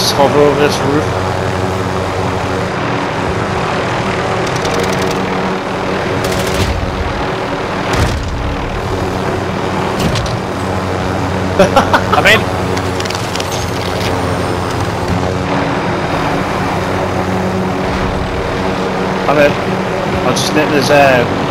just hover over this roof. I'm in. I'm in. I'll just nip this